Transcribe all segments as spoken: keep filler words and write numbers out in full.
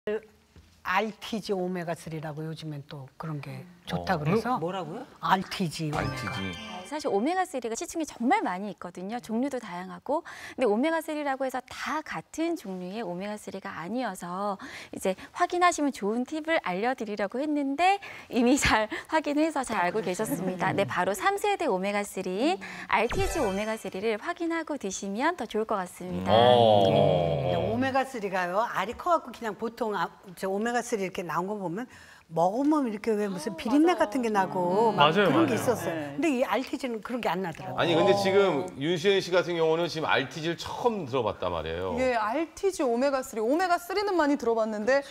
알티지 오메가삼이라고 요즘엔 또 그런 게 좋다 그래서. 어, 뭐라고요? 알티지 오메가. 알티지. 사실 오메가삼가 시중에 정말 많이 있거든요. 종류도 다양하고. 근데 오메가삼이라고 해서 다 같은 종류의 오메가삼가 아니어서 이제 확인하시면 좋은 팁을 알려드리려고 했는데 이미 잘 확인해서 잘 알고 계셨습니다. 네, 바로 삼 세대 오메가삼인 알티지 오메가삼을 확인하고 드시면 더 좋을 것 같습니다. 네. 오메가삼가요. 알이 커갖고 그냥 보통 아, 저 오메가삼 이렇게 나온 거 보면 먹으면 이렇게 왜 무슨 비린내 같은 게 나고 막 맞아요, 그런 맞아요. 게 있었어요. 근데 이 알티지는 그런 게 안 나더라고요. 아니 근데 지금 윤시은 씨 같은 경우는 지금 알티지를 처음 들어봤단 말이에요. 예, 알티지 오메가삼. 오메가삼은 많이 들어봤는데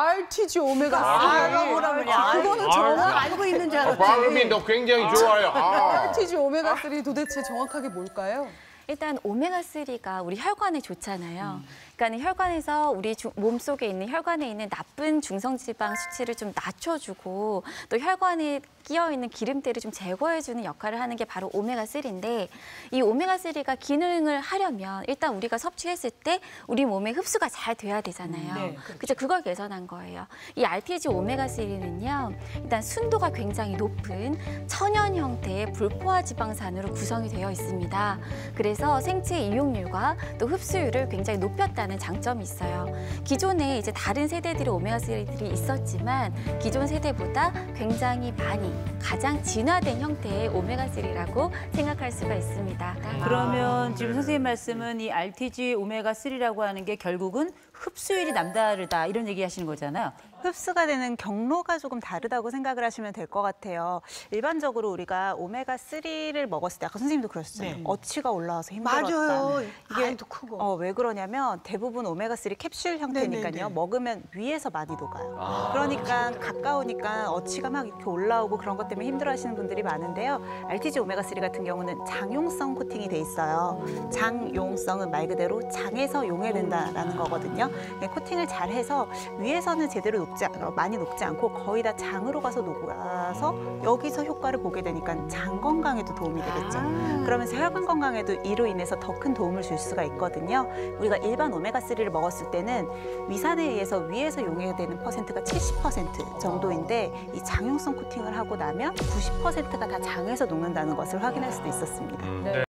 알티지 오메가삼. 알아보라면요. 그거는 아, 정확 알고 있는 줄 아, 알았지. 발음이 너 굉장히 좋아요. 아. 알티지 오메가삼이 도대체 정확하게 뭘까요? 일단 오메가삼가 우리 혈관에 좋잖아요. 그러니까 혈관에서 우리 주, 몸속에 있는 혈관에 있는 나쁜 중성지방 수치를 좀 낮춰주고 또 혈관에 끼어 있는 기름때를 좀 제거해주는 역할을 하는 게 바로 오메가삼인데 이 오메가삼가 기능을 하려면 일단 우리가 섭취했을 때 우리 몸에 흡수가 잘 돼야 되잖아요. 네, 그렇죠. 그죠? 그걸 개선한 거예요. 이 알티지 오메가삼은요, 일단 순도가 굉장히 높은 천연 형태의 불포화 지방산으로 구성이 되어 있습니다. 그래서 생체 이용률과 또 흡수율을 굉장히 높였다는 장점이 있어요. 기존에 이제 다른 세대들의 오메가삼들이 있었지만 기존 세대보다 굉장히 많이 가장 진화된 형태의 오메가삼이라고 생각할 수가 있습니다. 그러면 지금 선생님 말씀은 이 알티지 오메가삼이라고 하는 게 결국은 흡수율이 남다르다 이런 얘기 하시는 거잖아요. 흡수가 되는 경로가 조금 다르다고 생각을 하시면 될 것 같아요. 일반적으로 우리가 오메가삼을 먹었을 때 아까 선생님도 그러셨잖아요. 네. 어치가 올라와서 힘들었다. 맞아요. 이게 알도 크고. 어, 왜 그러냐면 대부분 오메가삼 캡슐 형태니까요. 네네네. 먹으면 위에서 많이 녹아요. 아. 그러니까 가까우니까 어치가 막 이렇게 올라오고 그런 것 때문에 힘들어하시는 분들이 많은데요. 알티지 오메가삼 같은 경우는 장용성 코팅이 돼 있어요. 장용성은 말 그대로 장에서 용해된다라는 거거든요. 네, 코팅을 잘 해서 위에서는 제대로 녹지, 어, 많이 녹지 않고 거의 다 장으로 가서 녹아서 여기서 효과를 보게 되니까 장 건강에도 도움이 되겠죠. 그러면서 혈관 건강에도 이로 인해서 더 큰 도움을 줄 수가 있거든요. 우리가 일반 오메가삼을 먹었을 때는 위산에 의해서 위에서 용해되는 퍼센트가 칠십 퍼센트 정도인데 이 장용성 코팅을 하고 나면 구십 퍼센트가 다 장에서 녹는다는 것을 확인할 수도 있었습니다. 음. 네.